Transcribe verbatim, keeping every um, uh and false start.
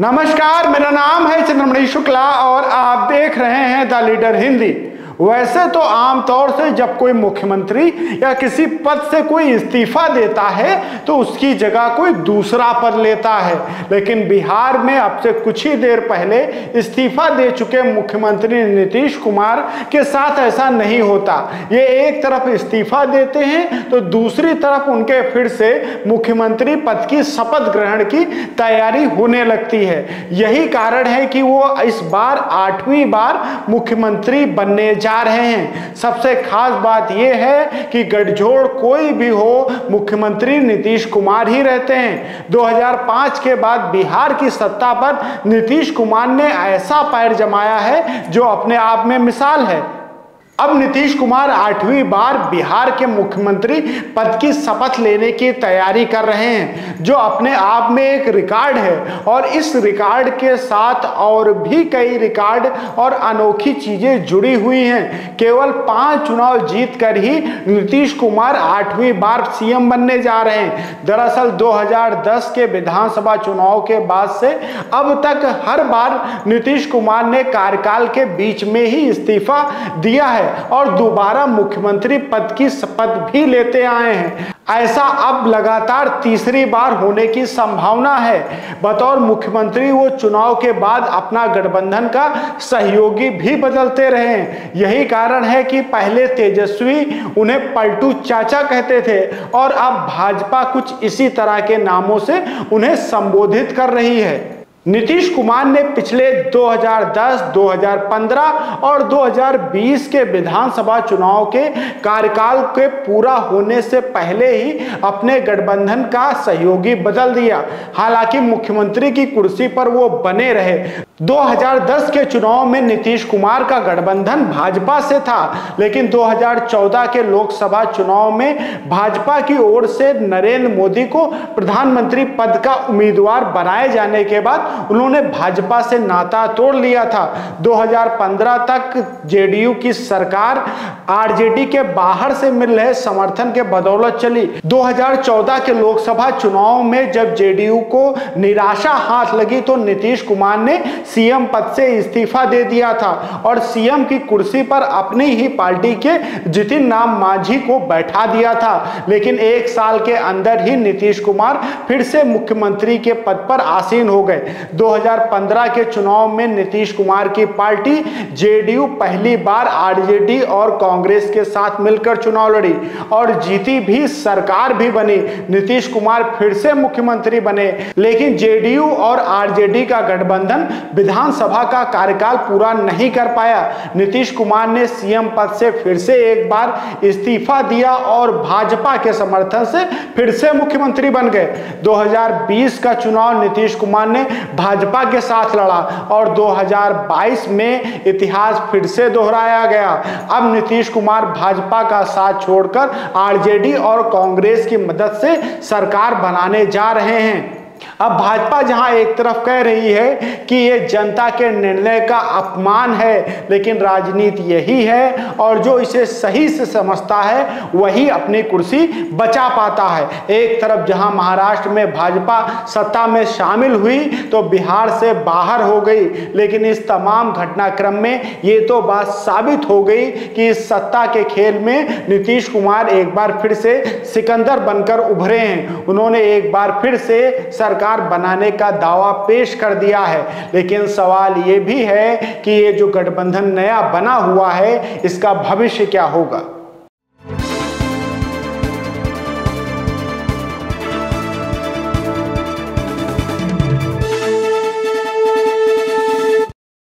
नमस्कार, मेरा नाम है चंद्रमणि शुक्ला और आप देख रहे हैं द लीडर हिंदी। वैसे तो आमतौर से जब कोई मुख्यमंत्री या किसी पद से कोई इस्तीफा देता है तो उसकी जगह कोई दूसरा पद लेता है, लेकिन बिहार में अब से कुछ ही देर पहले इस्तीफा दे चुके मुख्यमंत्री नीतीश कुमार के साथ ऐसा नहीं होता। ये एक तरफ इस्तीफा देते हैं तो दूसरी तरफ उनके फिर से मुख्यमंत्री पद की शपथ ग्रहण की तैयारी होने लगती है। यही कारण है कि वो इस बार आठवीं बार मुख्यमंत्री बनने जा रहे हैं। सबसे खास बात यह है कि गठजोड़ कोई भी हो, मुख्यमंत्री नीतीश कुमार ही रहते हैं। दो हज़ार पाँच के बाद बिहार की सत्ता पर नीतीश कुमार ने ऐसा पैर जमाया है जो अपने आप में मिसाल है। अब नीतीश कुमार आठवीं बार बिहार के मुख्यमंत्री पद की शपथ लेने की तैयारी कर रहे हैं, जो अपने आप में एक रिकॉर्ड है। और इस रिकॉर्ड के साथ और भी कई रिकॉर्ड और अनोखी चीजें जुड़ी हुई हैं। केवल पांच चुनाव जीतकर ही नीतीश कुमार आठवीं बार सीएम बनने जा रहे हैं। दरअसल दो हज़ार दस के विधानसभा चुनाव के बाद से अब तक हर बार नीतीश कुमार ने कार्यकाल के बीच में ही इस्तीफा दिया है और दोबारा मुख्यमंत्री पद की शपथ भी लेते आए हैं। ऐसा अब लगातार तीसरी बार होने की संभावना है। बतौर मुख्यमंत्री वो चुनाव के बाद अपना गठबंधन का सहयोगी भी बदलते रहे। यही कारण है कि पहले तेजस्वी उन्हें पलटू चाचा कहते थे और अब भाजपा कुछ इसी तरह के नामों से उन्हें संबोधित कर रही है। नीतीश कुमार ने पिछले दो हज़ार दस, दो हज़ार पंद्रह और दो हज़ार बीस के विधानसभा चुनाव के कार्यकाल के पूरा होने से पहले ही अपने गठबंधन का सहयोगी बदल दिया। हालांकि मुख्यमंत्री की कुर्सी पर वो बने रहे। दो हज़ार दस के चुनाव में नीतीश कुमार का गठबंधन भाजपा से था, लेकिन दो हज़ार चौदह के लोकसभा चुनाव में भाजपा की ओर से नरेंद्र मोदी को प्रधानमंत्री पद का उम्मीदवार बनाए जाने के बाद उन्होंने भाजपा से नाता तोड़ लिया था। दो हज़ार पंद्रह तक जेडीयू की सरकार आरजेडी के बाहर से मिल रहे समर्थन के बदौलत चली। दो हज़ार चौदह के लोकसभा चुनाव में जब जेडीयू को निराशा हाथ लगी तो नीतीश कुमार ने सीएम पद से इस्तीफा दे दिया था और सीएम की कुर्सी पर अपनी ही पार्टी के जितिन राम मांझी को बैठा दिया था। लेकिन एक साल के अंदर ही नीतीश कुमार फिर से मुख्यमंत्री के पद पर आसीन हो गए। दो हज़ार पंद्रह के चुनाव में नीतीश कुमार की पार्टी जेडीयू पहली बार आरजेडी और कांग्रेस के साथ मिलकर चुनाव लड़ी और जीती भी, सरकार भी बनी। नीतीश कुमार फिर से मुख्यमंत्री बने, लेकिन जेडीयू और आरजेडी का गठबंधन विधानसभा का कार्यकाल पूरा नहीं कर पाया। नीतीश कुमार ने सीएम पद से फिर से एक बार इस्तीफा दिया और भाजपा के समर्थन से फिर से मुख्यमंत्री बन गए। दो हज़ार बीस का चुनाव नीतीश कुमार ने भाजपा के साथ लड़ा और दो हज़ार बाईस में इतिहास फिर से दोहराया गया। अब नीतीश कुमार भाजपा का साथ छोड़कर आरजेडी और कांग्रेस की मदद से सरकार बनाने जा रहे हैं। अब भाजपा जहां एक तरफ कह रही है कि ये जनता के निर्णय का अपमान है, लेकिन राजनीति यही है और जो इसे सही से समझता है वही अपनी कुर्सी बचा पाता है। एक तरफ जहां महाराष्ट्र में भाजपा सत्ता में शामिल हुई तो बिहार से बाहर हो गई, लेकिन इस तमाम घटनाक्रम में ये तो बात साबित हो गई कि इस सत्ता के खेल में नीतीश कुमार एक बार फिर से सिकंदर बनकर उभरे हैं। उन्होंने एक बार फिर से सरकार बनाने का दावा पेश कर दिया है। लेकिन सवाल यह भी है कि ये जो गठबंधन नया बना हुआ है, इसका भविष्य क्या होगा।